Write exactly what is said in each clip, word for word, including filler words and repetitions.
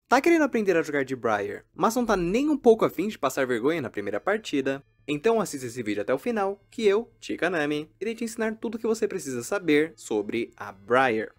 Tá querendo aprender a jogar de Briar, mas não tá nem um pouco afim de passar vergonha na primeira partida? Então assista esse vídeo até o final, que eu, Tikanami, irei te ensinar tudo o que você precisa saber sobre a Briar.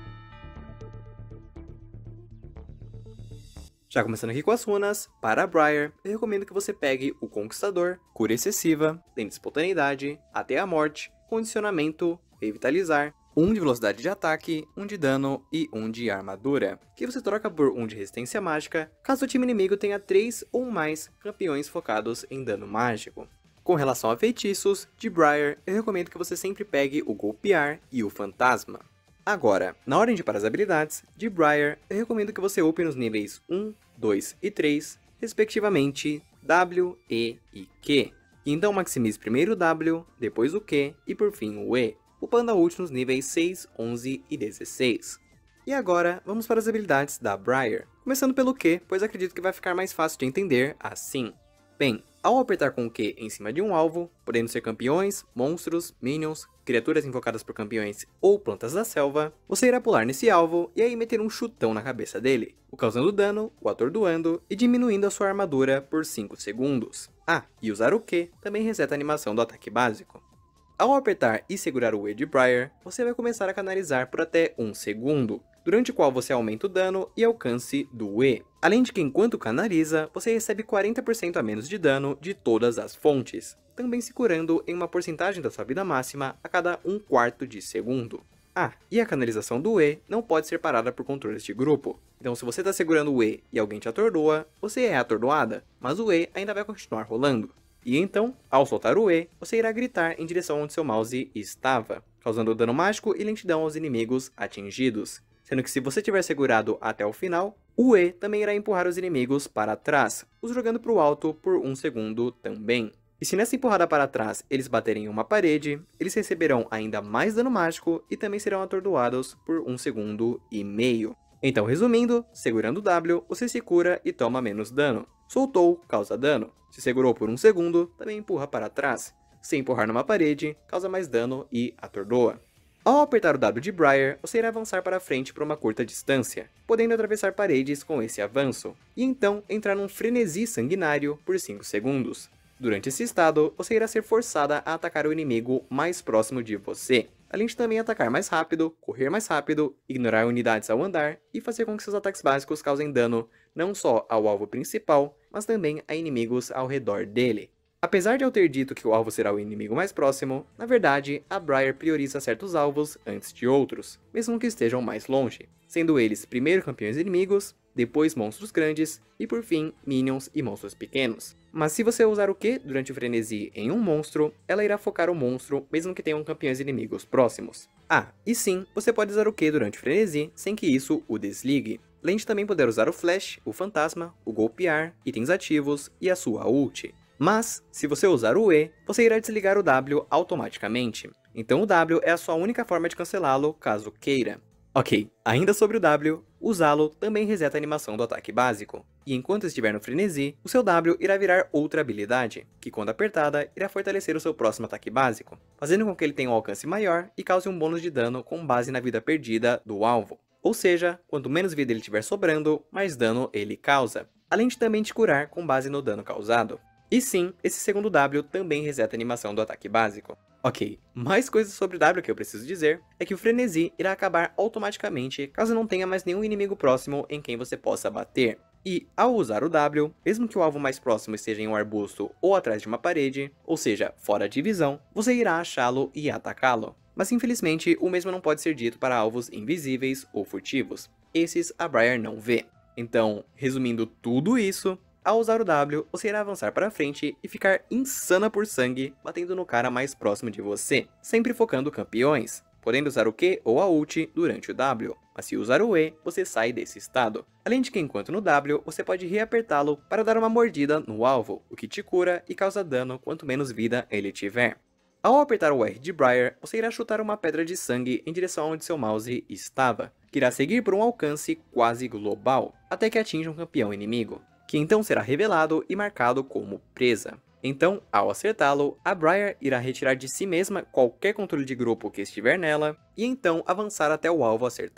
Já começando aqui com as runas, para a Briar, eu recomendo que você pegue o Conquistador, Cura Excessiva, Tem de Espontaneidade, Até a Morte, Condicionamento, Revitalizar, um de Velocidade de Ataque, um de Dano e um de Armadura, que você troca por um de Resistência Mágica, caso o time inimigo tenha três ou mais campeões focados em dano mágico. Com relação a feitiços, de Briar, eu recomendo que você sempre pegue o Golpear e o Fantasma. Agora, na ordem de para as habilidades, de Briar, eu recomendo que você upe nos níveis um, dois e três, respectivamente W, E e Q. E então maximize primeiro o W, depois o Q e por fim o E, upando a ult nos níveis seis, onze e dezesseis. E agora, vamos para as habilidades da Briar, começando pelo Q, pois acredito que vai ficar mais fácil de entender assim. Bem, ao apertar com o Q em cima de um alvo, podendo ser campeões, monstros, minions, criaturas invocadas por campeões ou plantas da selva, você irá pular nesse alvo e aí meter um chutão na cabeça dele, o causando dano, o atordoando e diminuindo a sua armadura por cinco segundos. Ah, e usar o Q também reseta a animação do ataque básico. Ao apertar e segurar o E de Briar, você vai começar a canalizar por até um segundo, durante o qual você aumenta o dano e alcance do E. Além de que enquanto canaliza, você recebe quarenta por cento a menos de dano de todas as fontes, também se curando em uma porcentagem da sua vida máxima a cada um quarto de segundo. Ah, e a canalização do E não pode ser parada por controles de grupo, então se você está segurando o E e alguém te atordoa, você é atordoada, mas o E ainda vai continuar rolando. E então, ao soltar o E, você irá gritar em direção onde seu mouse estava, causando dano mágico e lentidão aos inimigos atingidos. Sendo que se você tiver segurado até o final, o E também irá empurrar os inimigos para trás, os jogando para o alto por um segundo também. E se nessa empurrada para trás eles baterem em uma parede, eles receberão ainda mais dano mágico e também serão atordoados por um segundo e meio. Então resumindo, segurando o W, você se cura e toma menos dano. Soltou, causa dano. Se segurou por um segundo, também empurra para trás. Se empurrar numa parede, causa mais dano e atordoa. Ao apertar o W de Briar, você irá avançar para frente por uma curta distância, podendo atravessar paredes com esse avanço, e então entrar num frenesi sanguinário por cinco segundos. Durante esse estado, você irá ser forçada a atacar o inimigo mais próximo de você, além de também atacar mais rápido, correr mais rápido, ignorar unidades ao andar e fazer com que seus ataques básicos causem dano não só ao alvo principal, mas também a inimigos ao redor dele. Apesar de eu ter dito que o alvo será o inimigo mais próximo, na verdade, a Briar prioriza certos alvos antes de outros, mesmo que estejam mais longe, sendo eles primeiro campeões inimigos, depois monstros grandes e por fim minions e monstros pequenos. Mas se você usar o Q durante o frenesi em um monstro, ela irá focar o monstro mesmo que tenham campeões inimigos próximos. Ah, e sim, você pode usar o Q durante o frenesi sem que isso o desligue, além de também poder usar o Flash, o Fantasma, o Golpear, itens ativos e a sua ult. Mas, se você usar o E, você irá desligar o W automaticamente. Então o W é a sua única forma de cancelá-lo caso queira. Ok, ainda sobre o W, usá-lo também reseta a animação do ataque básico. E enquanto estiver no frenesi, o seu W irá virar outra habilidade, que quando apertada, irá fortalecer o seu próximo ataque básico, fazendo com que ele tenha um alcance maior e cause um bônus de dano com base na vida perdida do alvo. Ou seja, quanto menos vida ele tiver sobrando, mais dano ele causa, além de também te curar com base no dano causado. E sim, esse segundo W também reseta a animação do ataque básico. Ok, mais coisas sobre o W que eu preciso dizer é que o frenesi irá acabar automaticamente caso não tenha mais nenhum inimigo próximo em quem você possa bater. E, ao usar o W, mesmo que o alvo mais próximo esteja em um arbusto ou atrás de uma parede, ou seja, fora de visão, você irá achá-lo e atacá-lo. Mas infelizmente, o mesmo não pode ser dito para alvos invisíveis ou furtivos. Esses a Briar não vê. Então, resumindo tudo isso, ao usar o W, você irá avançar para frente e ficar insana por sangue, batendo no cara mais próximo de você, sempre focando campeões, podendo usar o Q ou a ult durante o W, mas se usar o E, você sai desse estado. Além de que enquanto no W, você pode reapertá-lo para dar uma mordida no alvo, o que te cura e causa dano quanto menos vida ele tiver. Ao apertar o R de Briar, você irá chutar uma pedra de sangue em direção onde seu mouse estava, que irá seguir por um alcance quase global, até que atinja um campeão inimigo, que então será revelado e marcado como presa. Então, ao acertá-lo, a Briar irá retirar de si mesma qualquer controle de grupo que estiver nela, e então avançar até o alvo acertado,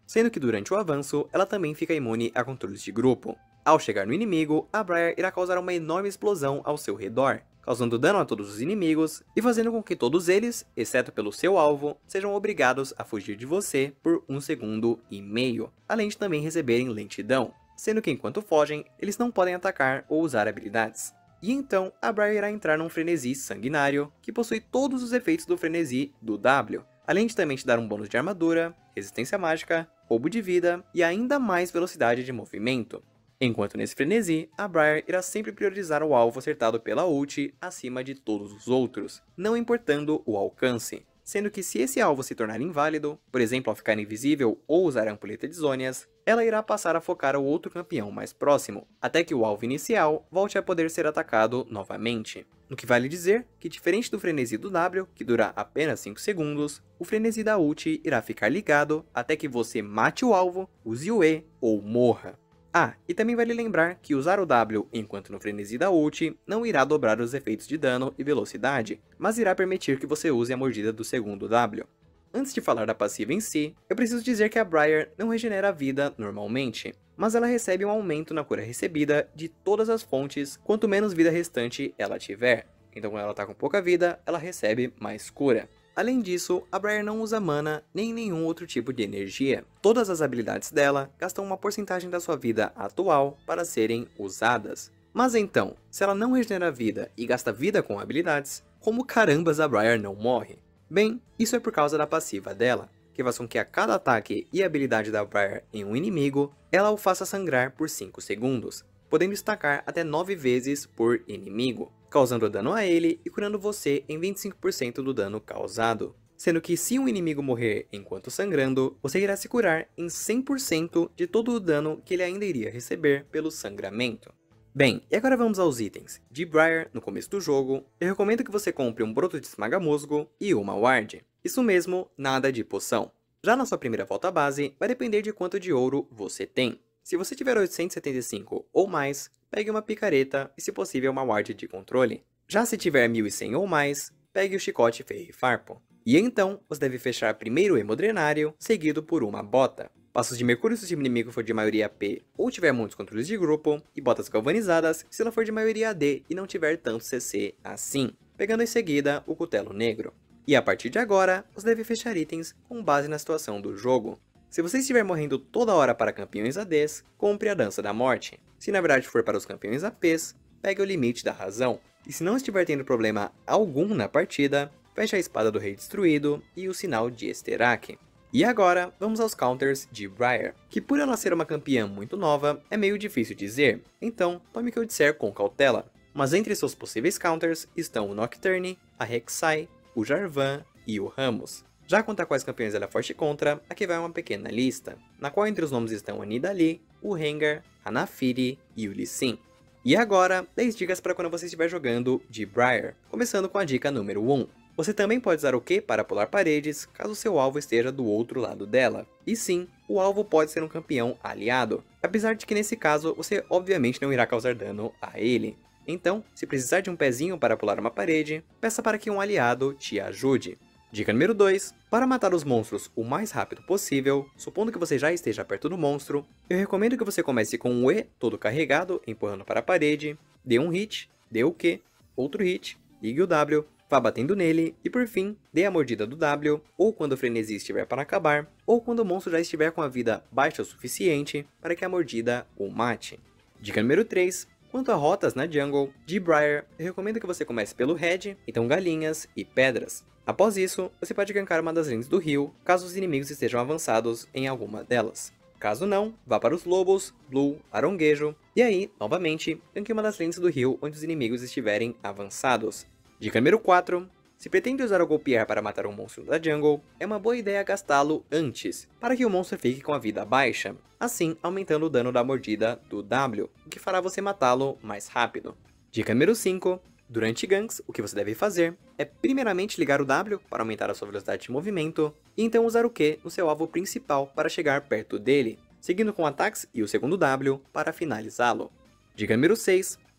sendo que durante o avanço, ela também fica imune a controles de grupo. Ao chegar no inimigo, a Briar irá causar uma enorme explosão ao seu redor, causando dano a todos os inimigos e fazendo com que todos eles, exceto pelo seu alvo, sejam obrigados a fugir de você por um segundo e meio, além de também receberem lentidão, sendo que enquanto fogem, eles não podem atacar ou usar habilidades. E então, a Briar irá entrar num frenesi sanguinário, que possui todos os efeitos do frenesi do W, além de também te dar um bônus de armadura, resistência mágica, roubo de vida e ainda mais velocidade de movimento. Enquanto nesse frenesi, a Briar irá sempre priorizar o alvo acertado pela ult acima de todos os outros, não importando o alcance, sendo que se esse alvo se tornar inválido, por exemplo ao ficar invisível ou usar a ampulheta de zônias, ela irá passar a focar o outro campeão mais próximo, até que o alvo inicial volte a poder ser atacado novamente. No que vale dizer que, diferente do frenesi do W, que dura apenas cinco segundos, o frenesi da ult irá ficar ligado até que você mate o alvo, use o E ou morra. Ah, e também vale lembrar que usar o W enquanto no frenesi da ult não irá dobrar os efeitos de dano e velocidade, mas irá permitir que você use a mordida do segundo W. Antes de falar da passiva em si, eu preciso dizer que a Briar não regenera a vida normalmente, mas ela recebe um aumento na cura recebida de todas as fontes quanto menos vida restante ela tiver. Então quando ela tá com pouca vida, ela recebe mais cura. Além disso, a Briar não usa mana nem nenhum outro tipo de energia. Todas as habilidades dela gastam uma porcentagem da sua vida atual para serem usadas. Mas então, se ela não regenera vida e gasta vida com habilidades, como carambas a Briar não morre? Bem, isso é por causa da passiva dela, que faz com que a cada ataque e habilidade da Briar em um inimigo, ela o faça sangrar por cinco segundos, podendo estacar até nove vezes por inimigo, causando dano a ele e curando você em vinte e cinco por cento do dano causado. Sendo que se um inimigo morrer enquanto sangrando, você irá se curar em cem por cento de todo o dano que ele ainda iria receber pelo sangramento. Bem, e agora vamos aos itens. De Briar, no começo do jogo, eu recomendo que você compre um broto de esmaga-musgo e uma ward. Isso mesmo, nada de poção. Já na sua primeira volta base, vai depender de quanto de ouro você tem. Se você tiver oitocentos e setenta e cinco ou mais, pegue uma picareta e, se possível, uma ward de controle. Já se tiver mil e cem ou mais, pegue o chicote ferrifarpo. E então, você deve fechar primeiro o hemodrenário, seguido por uma bota. Passos de mercúrio se o time inimigo for de maioria P ou tiver muitos controles de grupo, e botas galvanizadas se ela for de maioria A D e não tiver tanto C C assim, pegando em seguida o cutelo negro. E a partir de agora, você deve fechar itens com base na situação do jogo. Se você estiver morrendo toda hora para campeões A Ds, compre a Dança da Morte. Se na verdade for para os campeões A Ps, pegue o Limite da Razão. E se não estiver tendo problema algum na partida, feche a Espada do Rei Destruído e o Sinal de Esterak. E agora, vamos aos counters de Briar, que por ela ser uma campeã muito nova, é meio difícil dizer, então tome o que eu disser com cautela. Mas entre seus possíveis counters estão o Nocturne, a Rek'Sai, o Jarvan e o Rammus. Já quanto a quais campeões ela é forte contra, aqui vai uma pequena lista, na qual entre os nomes estão a Nidalee, o Rengar, a Naafiri e o Lee Sin. E agora, dez dicas para quando você estiver jogando de Briar, começando com a dica número um. Você também pode usar o Q para pular paredes, caso seu alvo esteja do outro lado dela. E sim, o alvo pode ser um campeão aliado, apesar de que nesse caso você obviamente não irá causar dano a ele. Então, se precisar de um pezinho para pular uma parede, peça para que um aliado te ajude. Dica número dois. Para matar os monstros o mais rápido possível, supondo que você já esteja perto do monstro, eu recomendo que você comece com o E todo carregado, empurrando para a parede, dê um hit, dê o Q, outro hit, ligue o W, vá batendo nele e por fim, dê a mordida do W, ou quando o frenesi estiver para acabar, ou quando o monstro já estiver com a vida baixa o suficiente para que a mordida o mate. Dica número três. Quanto a rotas na jungle, de Briar, eu recomendo que você comece pelo Red, então galinhas e pedras. Após isso, você pode gankar uma das lanes do rio, caso os inimigos estejam avançados em alguma delas. Caso não, vá para os lobos, blue, aronguejo, e aí, novamente, ganque uma das lanes do rio onde os inimigos estiverem avançados. Dica número quatro. Se pretende usar o golpear para matar um monstro da jungle, é uma boa ideia gastá-lo antes, para que o monstro fique com a vida baixa, assim aumentando o dano da mordida do W, o que fará você matá-lo mais rápido. Dica número cinco. Durante ganks, o que você deve fazer é primeiramente ligar o W para aumentar a sua velocidade de movimento, e então usar o Q no seu alvo principal para chegar perto dele, seguindo com ataques e o segundo W para finalizá-lo. Dica número seis.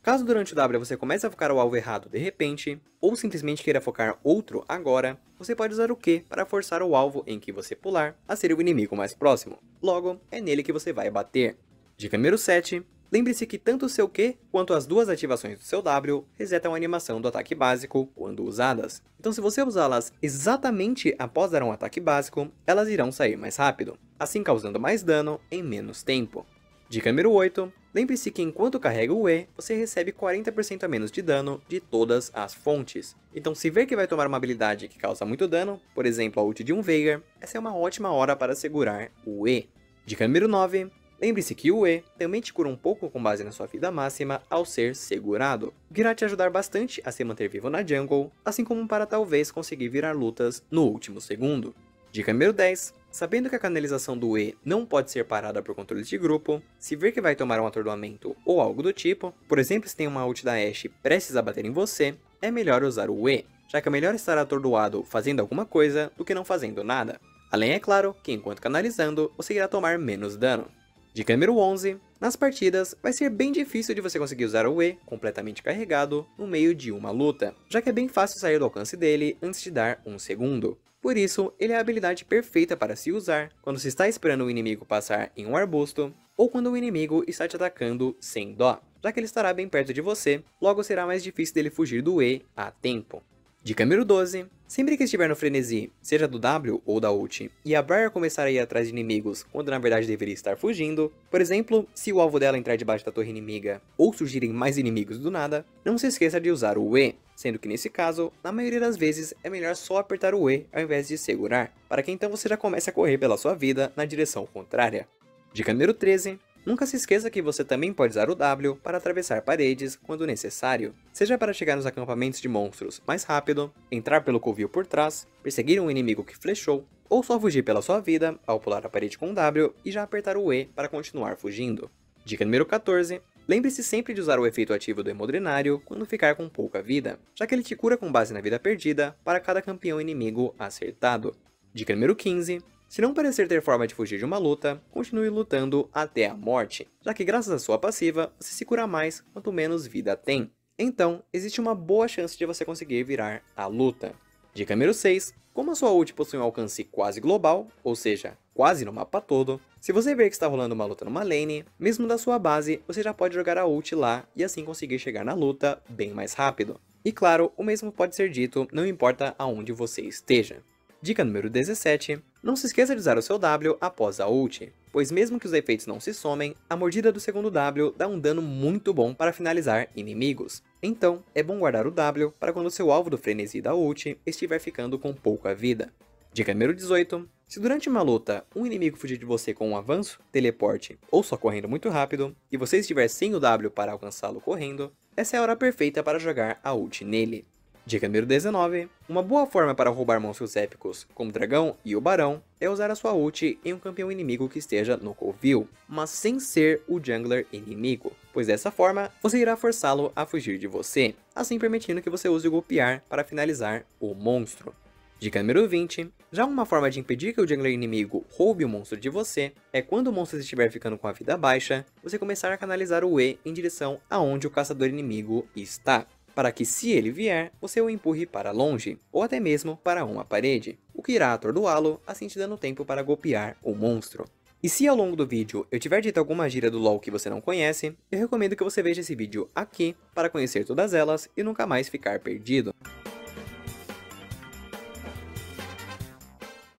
Caso durante o W você comece a focar o alvo errado de repente, ou simplesmente queira focar outro agora, você pode usar o Q para forçar o alvo em que você pular a ser o inimigo mais próximo. Logo, é nele que você vai bater. Dica número sete. Lembre-se que tanto o seu Q quanto as duas ativações do seu W resetam a animação do ataque básico quando usadas. Então se você usá-las exatamente após dar um ataque básico, elas irão sair mais rápido, assim causando mais dano em menos tempo. Dica número oito. Lembre-se que enquanto carrega o E, você recebe quarenta por cento a menos de dano de todas as fontes. Então se ver que vai tomar uma habilidade que causa muito dano, por exemplo a ult de um Veigar, essa é uma ótima hora para segurar o E. Dica número nove. Lembre-se que o E também te cura um pouco com base na sua vida máxima ao ser segurado, o que irá te ajudar bastante a se manter vivo na jungle, assim como para talvez conseguir virar lutas no último segundo. Dica número dez. Sabendo que a canalização do E não pode ser parada por controles de grupo, se ver que vai tomar um atordoamento ou algo do tipo, por exemplo se tem uma ult da Ashe prestes a bater em você, é melhor usar o E, já que é melhor estar atordoado fazendo alguma coisa do que não fazendo nada. Além, é claro, que enquanto canalizando, você irá tomar menos dano. Dica número onze. Nas partidas, vai ser bem difícil de você conseguir usar o E completamente carregado no meio de uma luta, já que é bem fácil sair do alcance dele antes de dar um segundo. Por isso, ele é a habilidade perfeita para se usar quando se está esperando o inimigo passar em um arbusto, ou quando o inimigo está te atacando sem dó, já que ele estará bem perto de você, logo será mais difícil dele fugir do E a tempo. Dica número doze. Sempre que estiver no frenesi, seja do W ou da ult, e a Briar começar a ir atrás de inimigos quando na verdade deveria estar fugindo, por exemplo, se o alvo dela entrar debaixo da torre inimiga ou surgirem mais inimigos do nada, não se esqueça de usar o E, sendo que nesse caso, na maioria das vezes é melhor só apertar o E ao invés de segurar, para que então você já comece a correr pela sua vida na direção contrária. Dica número treze. Nunca se esqueça que você também pode usar o W para atravessar paredes quando necessário, seja para chegar nos acampamentos de monstros mais rápido, entrar pelo covil por trás, perseguir um inimigo que flechou, ou só fugir pela sua vida ao pular a parede com o W e já apertar o E para continuar fugindo. Dica número quatorze. Lembre-se sempre de usar o efeito ativo do Hemodrenário quando ficar com pouca vida, já que ele te cura com base na vida perdida para cada campeão inimigo acertado. Dica número quinze. Se não parecer ter forma de fugir de uma luta, continue lutando até a morte, já que graças à sua passiva, você se cura mais quanto menos vida tem. Então, existe uma boa chance de você conseguir virar a luta. Dica número seis. Como a sua ult possui um alcance quase global, ou seja, quase no mapa todo, se você ver que está rolando uma luta numa lane, mesmo da sua base, você já pode jogar a ult lá e assim conseguir chegar na luta bem mais rápido. E claro, o mesmo pode ser dito, não importa aonde você esteja. Dica número dezessete. Não se esqueça de usar o seu W após a ult, pois mesmo que os efeitos não se somem, a mordida do segundo W dá um dano muito bom para finalizar inimigos. Então, é bom guardar o W para quando o seu alvo do frenesi da ult estiver ficando com pouca vida. Dica número dezoito. Se durante uma luta, um inimigo fugir de você com um avanço, teleporte ou só correndo muito rápido, e você estiver sem o W para alcançá-lo correndo, essa é a hora perfeita para jogar a ult nele. Dica número dezenove. Uma boa forma para roubar monstros épicos, como o dragão e o barão, é usar a sua ult em um campeão inimigo que esteja no covil, mas sem ser o jungler inimigo, pois dessa forma você irá forçá-lo a fugir de você, assim permitindo que você use o golpear para finalizar o monstro. Dica número vinte. Já uma forma de impedir que o jungler inimigo roube o monstro de você é quando o monstro estiver ficando com a vida baixa, você começar a canalizar o E em direção aonde o caçador inimigo está, para que se ele vier, você o empurre para longe, ou até mesmo para uma parede, o que irá atordoá-lo, assim te dando tempo para golpear o monstro. E se ao longo do vídeo eu tiver dito alguma gíria do LoL que você não conhece, eu recomendo que você veja esse vídeo aqui para conhecer todas elas e nunca mais ficar perdido.